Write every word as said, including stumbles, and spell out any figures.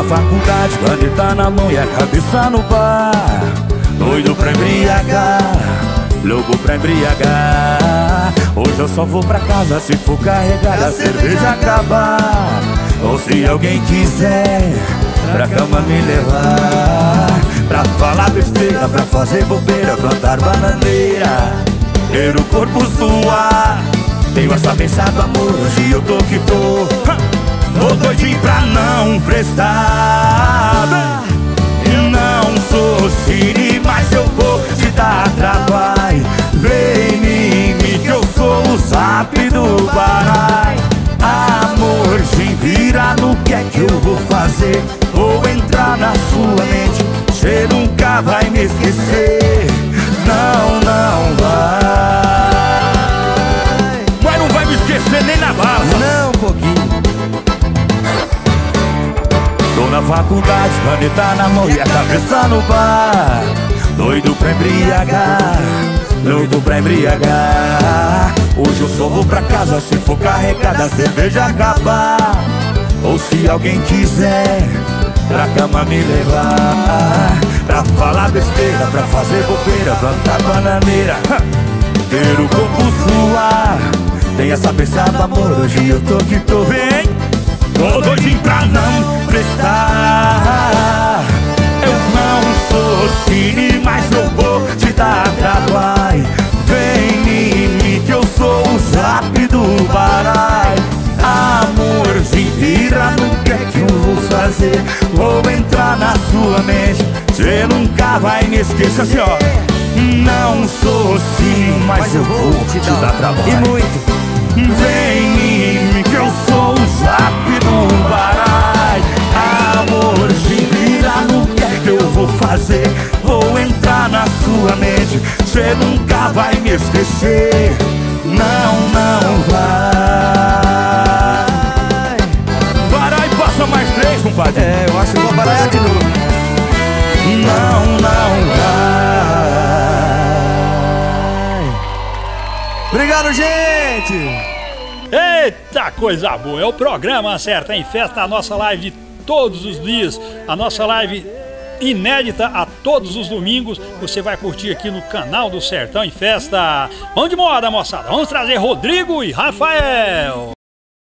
faculdade, caneta na mão e a cabeça no bar. Doido pra embriagar, louco pra embriagar. Hoje eu só vou pra casa se for carregada a cerveja acabar. Ou se alguém quiser pra cama me levar, pra falar besteira, pra fazer bobeira, plantar bananeira, ter o corpo suar. Tenho essa pensado amor, hoje eu tô que tô. Tô doidinho pra não prestar. Não sou Siri, mas eu vou te dar trabalho. Vem em mim que eu sou o zap do baralho. Amor, se vira no que é que eu vou fazer. Vou entrar na sua mente, cê nunca vai me esquecer. Não, não vai. Mas não vai me esquecer nem na bala. Não, um pouquinho. Tô na faculdade, caneta na mão e a cabeça no bar. Doido pra embriagar, louco pra embriagar. Hoje eu só vou pra casa se for carregada a cerveja acabar. Ou se alguém quiser pra cama me levar, pra falar besteira, pra fazer bobeira, plantar bananeira, ter o corpo suar. Tem essa pensada amor, hoje eu tô que tô. Vem, tô doidinho pra não prestar. Eu não sou Siri, mas eu vou te dar trabalho. Vem em mim que eu sou o zap do baralho. Amor, se vira no que é que eu vou fazer. Vou entrar na sua mente, cê nunca vai me esquecer. Assim, ó. Não sou Siri, mas eu vou te dar trabalho. E muito. Vem em mim que eu sou o zap do baralho. Amor, se vira no que é que eu vou fazer. Vou entrar na sua mente, cê nunca vai me esquecer. Não, não vai. Baralho passa mais três, compadre. É, eu acho que eu vou baralhar de novo. Não, não vai. Obrigado, gente! Eita, coisa boa! É o programa Sertão em Festa, a nossa live de todos os dias, a nossa live inédita a todos os domingos. Você vai curtir aqui no canal do Sertão em Festa. Vamos de moda, moçada! Vamos trazer Rodrigo e Rafael!